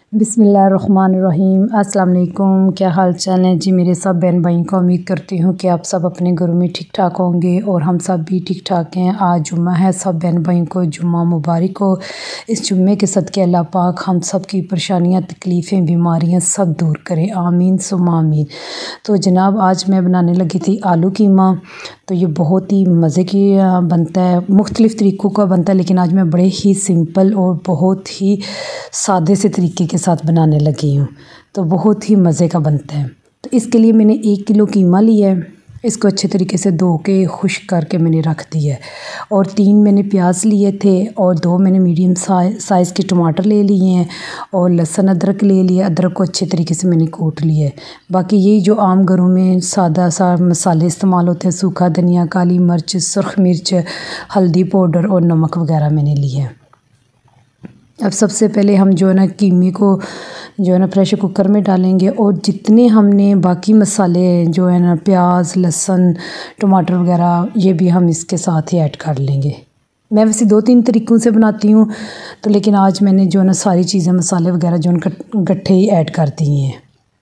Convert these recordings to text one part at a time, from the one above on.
बिस्मिल्लाहिर्रहमानिर्रहीम। अस्सलाम वालेकुम। क्या हाल चाल है जी मेरे सब बहन भाई को। उम्मीद करती हूँ कि आप सब अपने घरों में ठीक ठाक होंगे और हम सब भी ठीक ठाक हैं। आज जुम्मा है, सब बहन भाइयों को जुम्मा मुबारक हो। इस जुम्मे के सदके अल्लाह पाक हम सब की परेशानियाँ, तकलीफ़ें, बीमारियाँ सब दूर करें, आमीन सुम्मा आमीन। तो जनाब आज मैं बनाने लगी थी आलू कीमा। तो ये बहुत ही मज़े की बनता है, मुख्तलिफ़ तरीक़ों का बनता है, लेकिन आज मैं बड़े ही सिंपल और बहुत ही सादे से तरीके के साथ बनाने लगी हूँ। तो बहुत ही मज़े का बनता है। तो इसके लिए मैंने 1 किलो कीमा लिया है। इसको अच्छे तरीके से धो के खुश्क करके मैंने रख दिया है। और 3 मैंने प्याज लिए थे और 2 मैंने मीडियम साइज़ के टमाटर ले लिए हैं और लहसुन अदरक ले लिया। अदरक को अच्छे तरीके से मैंने कूट लिया है। बाकी यही जो आम घरों में सादा सा मसाले इस्तेमाल होते हैं, सूखा धनिया, काली मिर्च, सुरख मिर्च, हल्दी पाउडर और नमक वगैरह मैंने लिया है। अब सबसे पहले हम जो है ना कीमे को जो है ना प्रेशर कुकर में डालेंगे और जितने हमने बाकी मसाले जो है ना प्याज, लहसुन, टमाटर वगैरह ये भी हम इसके साथ ही ऐड कर लेंगे। मैं वैसे 2-3 तरीक़ों से बनाती हूँ, तो लेकिन आज मैंने जो है ना सारी चीज़ें मसाले वगैरह जो उनका इकट्ठे ही ऐड कर दिए हैं।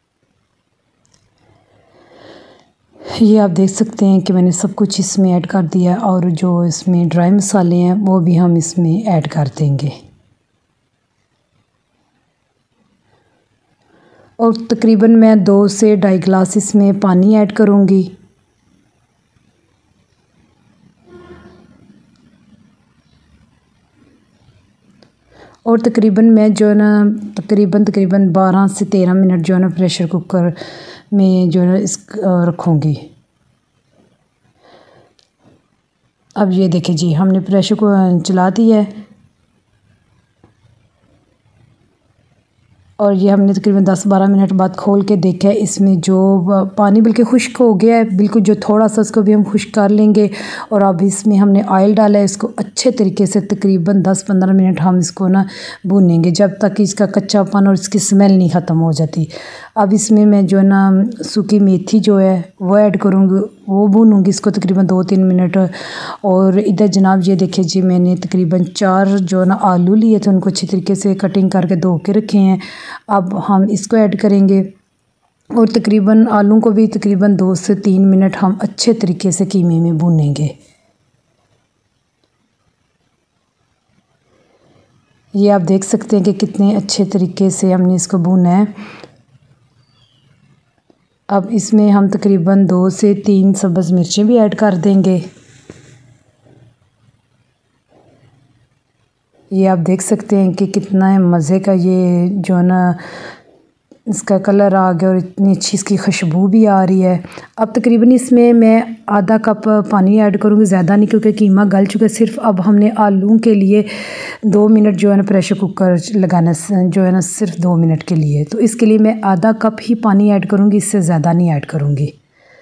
ये आप देख सकते हैं कि मैंने सब कुछ इसमें ऐड कर दिया और जो इसमें ड्राई मसाले हैं वो भी हम इसमें ऐड कर देंगे। और तकरीबन मैं 2 से 2.5 गिलास इसमें पानी ऐड करूँगी। और तकरीबन मैं जो है ना तकरीबन 12 से 13 मिनट जो है ना प्रेशर कुकर में जो है ना इस रखूँगी। अब ये देखिए जी, हमने प्रेशर को चला दिया है और ये हमने तकरीबन 10-12 मिनट बाद खोल के देखा है। इसमें जो पानी बिल्कुल खुश्क हो गया है, बिल्कुल जो थोड़ा सा उसको भी हम खुश्क कर लेंगे। और अब इसमें हमने ऑयल डाला है, इसको अच्छे तरीके से तकरीबन 10-15 मिनट हम इसको ना भूनेंगे जब तक इसका कच्चापन और इसकी स्मेल नहीं ख़त्म हो जाती। अब इसमें मैं जो है ना सूखी मेथी जो है वो ऐड करूँगी, वो भूनूँगी इसको तकरीबन 2-3 मिनट। और इधर जनाब ये देखिए जी, मैंने तकरीबन 4 जो है ना आलू लिए थे, उनको अच्छी तरीके से कटिंग करके धो के रखे हैं। अब हम इसको ऐड करेंगे और तकरीबन आलू को भी तकरीबन 2 से 3 मिनट हम अच्छे तरीके से कीमे में भूनेंगे। ये आप देख सकते हैं कि कितने अच्छे तरीके से हमने इसको भूना है। अब इसमें हम तकरीबन 2 से 3 सब्ज़ मिर्चें भी ऐड कर देंगे। ये आप देख सकते हैं कि कितना मज़े का ये जो है ना इसका कलर आ गया और इतनी अच्छी इसकी खुशबू भी आ रही है। अब तकरीबन इसमें मैं आधा कप पानी ऐड करूँगी, ज़्यादा नहीं, क्योंकि कीमा गल चुका है। सिर्फ अब हमने आलू के लिए 2 मिनट जो है ना प्रेशर कुकर लगाना जो है ना सिर्फ 2 मिनट के लिए। तो इसके लिए मैं आधा कप ही पानी ऐड करूँगी, इससे ज़्यादा नहीं ऐड करूँगी।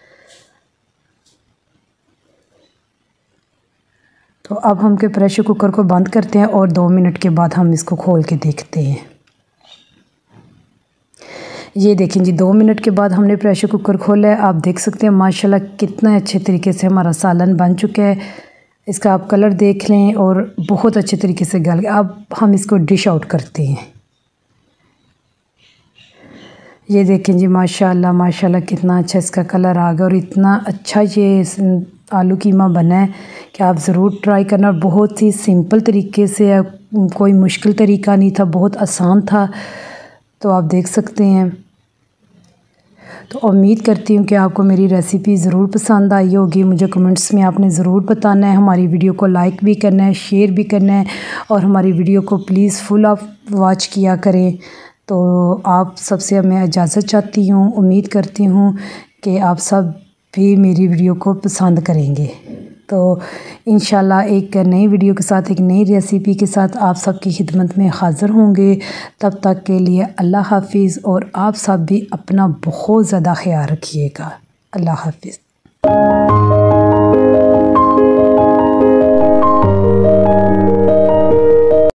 तो अब हम के प्रेशर कुकर को बंद करते हैं और 2 मिनट के बाद हम इसको खोल के देखते हैं। ये देखें जी, 2 मिनट के बाद हमने प्रेशर कुकर खोला है। आप देख सकते हैं माशाल्लाह कितना अच्छे तरीके से हमारा सालन बन चुका है। इसका आप कलर देख लें और बहुत अच्छे तरीके से गल गया। अब हम इसको डिश आउट करते हैं। ये देखें जी, माशाल्लाह माशाल्लाह कितना अच्छा इसका कलर आ गया और इतना अच्छा ये आलू कीमा बना है कि आप ज़रूर ट्राई करना। बहुत ही सिंपल तरीके से है, कोई मुश्किल तरीका नहीं था, बहुत आसान था। तो आप देख सकते हैं। तो उम्मीद करती हूँ कि आपको मेरी रेसिपी ज़रूर पसंद आई होगी। मुझे कमेंट्स में आपने ज़रूर बताना है। हमारी वीडियो को लाइक भी करना है, शेयर भी करना है और हमारी वीडियो को प्लीज़ फुल ऑफ वॉच किया करें। तो आप सबसे मैं इजाज़त चाहती हूँ। उम्मीद करती हूँ कि आप सब भी मेरी वीडियो को पसंद करेंगे। तो इंशाल्लाह एक नई वीडियो के साथ, एक नई रेसिपी के साथ आप सबकी खिदमत में हाज़िर होंगे। तब तक के लिए अल्लाह हाफ़िज़ और आप सब भी अपना बहुत ज़्यादा ख्याल रखिएगा। अल्लाह हाफ़िज़।